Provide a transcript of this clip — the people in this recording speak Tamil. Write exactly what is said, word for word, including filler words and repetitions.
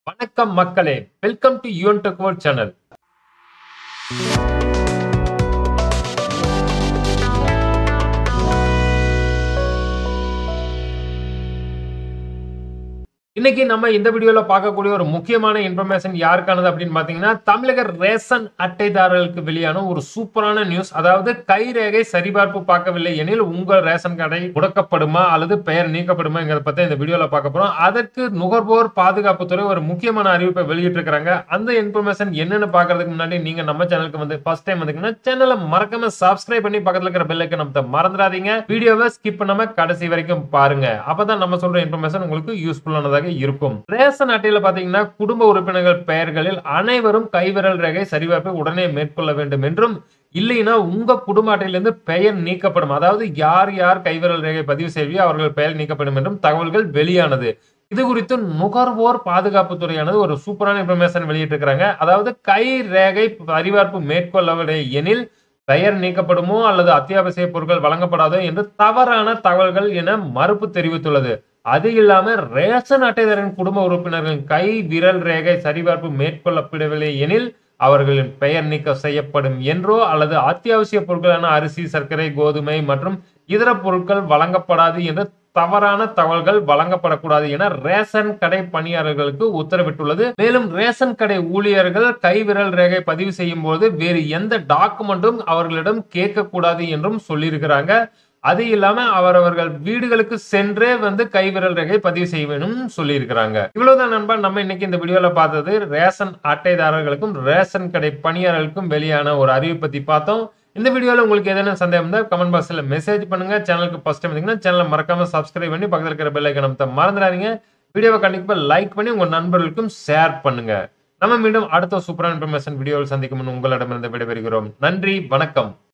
வணக்கம் மக்களே, welcome to Yuvan tech world channel. இன்னைக்கு நம்ம இந்த வீடியோல பார்க்கக்கூடிய ஒரு முக்கியமான இன்ஃபர்மேஷன் யாருக்கானது அப்படின்னு பாத்தீங்கன்னா, தமிழக ரேஷன் அட்டைதாரர்களுக்கு வெளியான ஒரு சூப்பரான நியூஸ். அதாவது கைரேகை சரிபார்ப்பு பார்க்கவில்லை எனில் உங்கள் ரேஷன் கடை முடக்கப்படுமா அல்லது பெயர் நீக்கப்படுமாங்கிறத பத்தி இந்த வீடியோல பார்க்க போறோம். அதற்கு நுகர்வோர் பாதுகாப்புத்துறை ஒரு முக்கியமான அறிவிப்பை வெளியிட்டு இருக்காங்க. அந்த இன்ஃபர்மேஷன் என்னன்னு பாக்குறதுக்கு முன்னாடி நீங்க நம்ம சேனலுக்கு வந்து ஃபர்ஸ்ட் டைம் வந்தீங்கன்னா சேனலை மறக்காம சப்ஸ்கிரைப் பண்ணி பக்கத்துல இருக்கிற பெல் ஐகானை அமுத்த மறந்துடாதீங்க. வீடியோவை ஸ்கிப் பண்ணாம கடைசி வரைக்கும் பாருங்க. அப்பதான் நம்ம சொல்ற இன்ஃபர்மேஷன் உங்களுக்கு யூஸ்ஃபுல்லானதாக இருக்கும். ரேஷன் அட்டையில பாத்தீங்கன்னா, குடும்ப உறுப்பினர்கள் பெயர்களில் அனைவரும் கைவிரல் ரேகை சரிபார்ப்பை உடனே மேற்கொள்ள வேண்டும் என்றும், இல்லைன்னா உங்க குடும்ப அட்டையிலிருந்து பெயர் நீக்கப்படும். அதாவது யார் யார் கைவிரல் ரேகை பதிவு செய்வியோ அவர்கள் பெயர் நீக்கப்படும் என்றும் தகவல்கள் வெளியானது. இது குறித்து நுகர்வோர் பாதுகாப்பு துறையானது ஒரு சூப்பரான இன்ஃபர்மேஷன் வெளியிட்டு இருக்காங்க. அதாவது கை ரேகை சரிபார்ப்பு மேற்கொள்ளவில்லை எனில் பெயர் நீக்கப்படுமோ அல்லது அத்தியாவசிய பொருட்கள் வழங்கப்படாதோ என்று தவறான தகவல்கள் என மறுப்பு தெரிவித்துள்ளது. அது இல்லாம ரேஷன் அட்டைதாரின் குடும்ப உறுப்பினர்களின் கை விரல் ரேகை சரிபார்ப்பு மேற்கொள்ளப்படவில்லை எனில் அவர்களின் பெயர் நீக்கம் செய்யப்படும் என்றோ அல்லது அத்தியாவசிய பொருட்களான அரிசி, சர்க்கரை, கோதுமை மற்றும் இதர பொருட்கள் வழங்கப்படாது என்று தவறான தகவல்கள் வழங்கப்படக்கூடாது என ரேஷன் கடை பணியாளர்களுக்கு உத்தரவிட்டுள்ளது. மேலும் ரேஷன் கடை ஊழியர்கள் கைவிரல் ரேகை பதிவு செய்யும் போது வேறு எந்த டாக்குமெண்ட்டும் அவர்களிடம் கேட்கக்கூடாது என்றும் சொல்லியிருக்கிறாங்க. அது இல்லாம அவரவர்கள் வீடுகளுக்கு சென்றே வந்து கைவிரல் ரேகை பதிவு செய்ய வேணும் சொல்லி இருக்கிறாங்க. இவ்வளவுதான் நண்பா, நம்ம இன்னைக்கு இந்த வீடியோல பார்த்தது ரேஷன் அட்டைதாரர்களுக்கும் ரேஷன் கடை பணியாளர்களுக்கும் வெளியான ஒரு அறிவிப்பு பத்தி பார்த்தோம். இந்த வீடியோல உங்களுக்கு ஏதேனும் சந்தேகம் இருந்தா கமெண்ட் பாக்ஸ்ல மெசேஜ் பண்ணுங்க. சேனலுக்கு ஃபர்ஸ்ட் டைம் வந்தீங்கன்னா சேனலை மறக்காம சப்ஸ்கிரைப் பண்ணி பக்கத்துல இருக்கிற பெல் ஐகானை அமுத்த மறந்துடாதீங்க. வீடியோவை கண்டிப்பா லைக் பண்ணி உங்க நண்பர்களுக்கும் ஷேர் பண்ணுங்க. நம்ம மீண்டும் அடுத்த சூப்பரான இன்ஃபர்மேஷன் வீடியோவில் சந்திக்கும் உங்களிடமிருந்து விடைபெறுகிறோம். நன்றி, வணக்கம்.